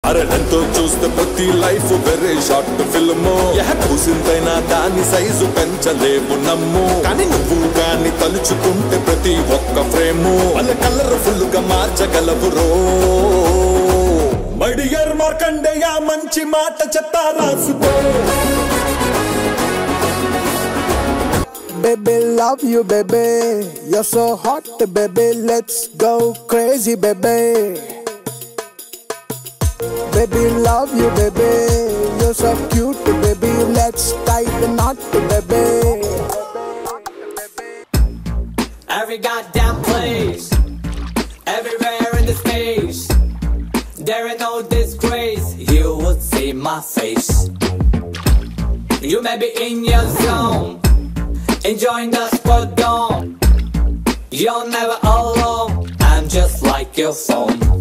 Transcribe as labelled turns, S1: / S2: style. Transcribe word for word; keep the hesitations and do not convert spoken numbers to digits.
S1: అరే ఎంతో చూస్తే ప్రతి లైఫ్ వెరీ షార్ట్ ఫిల్మ్ కూసిందైనా దాని సైజు పెంచలేవు నమ్ము కానీ నువ్వు గాని తలుచుకుంటే ప్రతి ఒక్క ఫ్రేము వాళ్ళ కలర్ఫుల్ గా మార్చగలవు రో మై డియర్ మార్కండేయ మంచి మాట చెప్తా రాసుకో
S2: Baby, love you, baby. You're so hot, baby. Let's go crazy, baby. Baby, love you, baby. You're so cute, baby. Let's tie the knot, baby.
S3: Every goddamn place, everywhere in the space, there ain't no disgrace. You would see my face. You may be in your zone, enjoying the spot gone. You're never alone, I'm just like your phone.